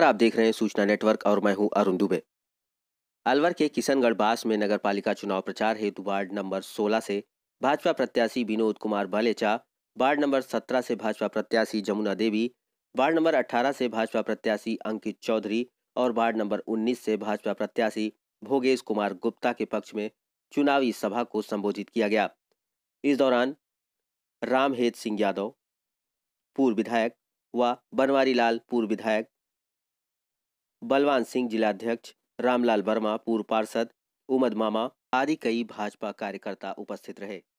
आप देख रहे हैं सूचना नेटवर्क और मैं हूं अरुण दुबे। अलवर के किशनगढ़ बास में नगर पालिका चुनाव प्रचार हेतु वार्ड नंबर 16 से भाजपा प्रत्याशी विनोद कुमार बालेचा, वार्ड नंबर 17 से भाजपा प्रत्याशी जमुना देवी, वार्ड नंबर 18 से भाजपा प्रत्याशी अंकित चौधरी और वार्ड नंबर 19 से भाजपा प्रत्याशी भोगेश कुमार गुप्ता के पक्ष में चुनावी सभा को संबोधित किया गया। इस दौरान रामहेत सिंह यादव पूर्व विधायक व बनवारी लाल पूर्व विधायक, बलवान सिंह जिलाध्यक्ष, रामलाल वर्मा पूर्व पार्षद, उमद मामा आदि कई भाजपा कार्यकर्ता उपस्थित रहे।